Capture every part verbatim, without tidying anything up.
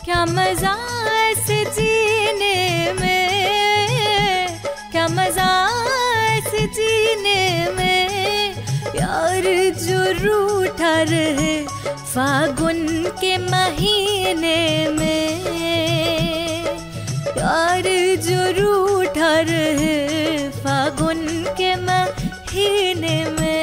क्या मजा इस जीने में, क्या मजा इस जीने में, यार जो रूठा रहे फागुन के महीने में, यार जो रूठा रहे फागुन के महीने में।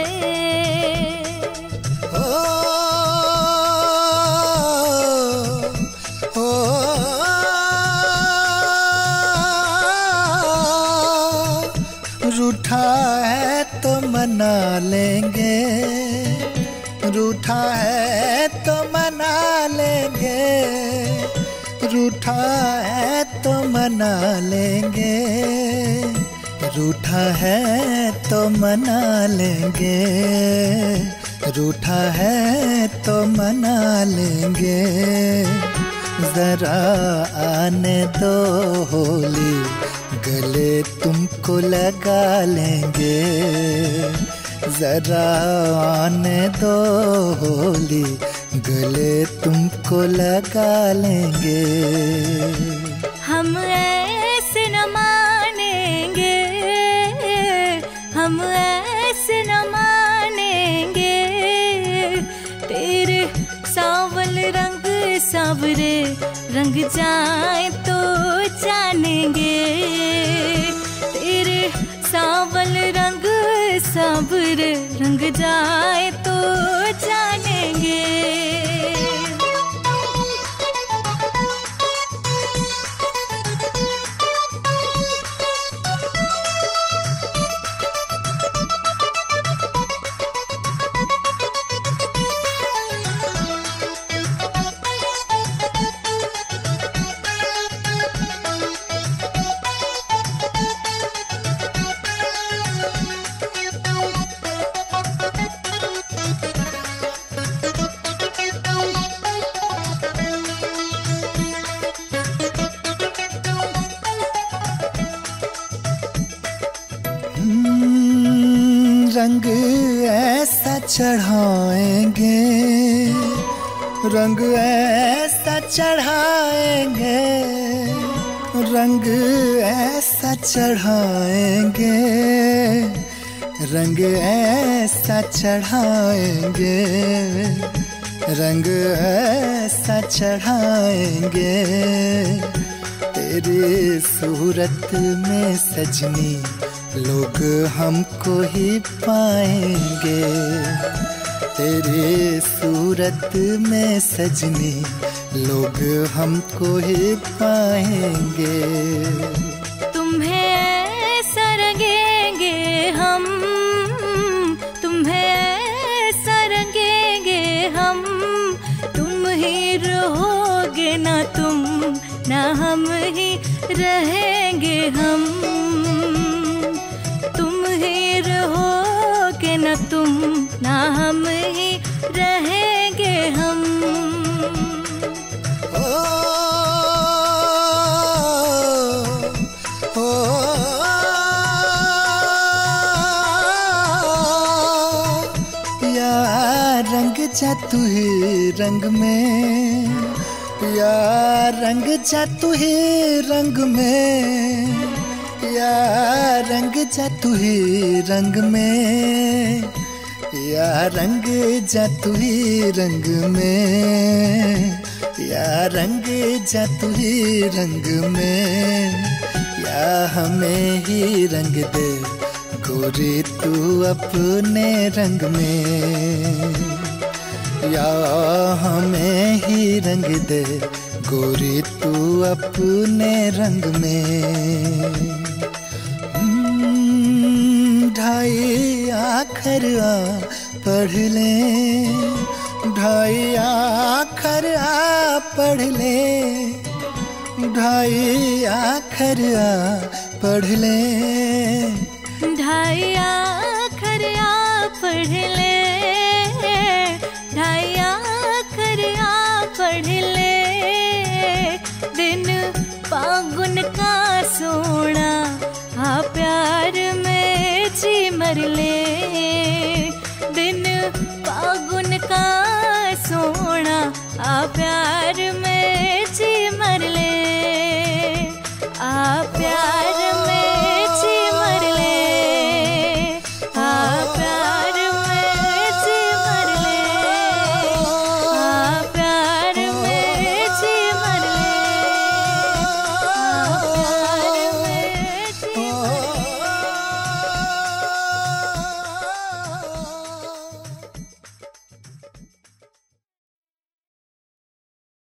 रूठा है तो मना लेंगे, रूठा है तो मना लेंगे, रूठा है तो मना लेंगे, रूठा है तो मना लेंगे, रूठा है तो मना लेंगे। जरा आने दो होली, गले तुमको लगा लेंगे, जरा आने दो होली, गले तुमको लगा लेंगे। हम ऐसे न मानेंगे, हम ऐसे न मानेंगे, तेरे सावल रंग सावरे रंग जाए तो जानेंगे, तेरे सावल रंग सावरे रंग जाए तो जानेंगे। रंग ऐसा चढ़ाएंगे, रंग ऐसा चढ़ाएंगे, रंग ऐसा चढ़ाएंगे, रंग ऐसा चढ़ाएंगे, रंग ऐसा चढ़ाएंगे, तेरी सूरत में सजनी लोग हमको ही पाएंगे, तेरी सूरत में सजनी लोग हमको ही पाएंगे। तुम्हें ऐसा रंगेंगे हम, तुम्हें ऐसा रंगेंगे हम, तुम ही रहोगे ना तुम, ना हम ही रहेंगे हम, तुम ही रहोगे ना तुम, ना हम ही रहेंगे हम। ओ, ओ, यार रंग जा तू ही रंग में, यार रंग जा तू ही रंग में, यार रंग जा तू ही रंग में, यार रंग जा तू ही रंग में, यार रंग जा तू ही रंग में, या हमें ही रंग दे गोरी तू अपने रंग में, या हमें ही रंग दे गोरी तू अपने रंग में। ढाई आखर आ पढ़ ले, ढाई आखर आ पढ़ ले, ढाई आखर आ पढ़ ले, ढाई आखर आ पढ़ ले, ढाई आखर आ पढ़ ले, दिन फागुन का सोना आ प्यार में जी मर ले,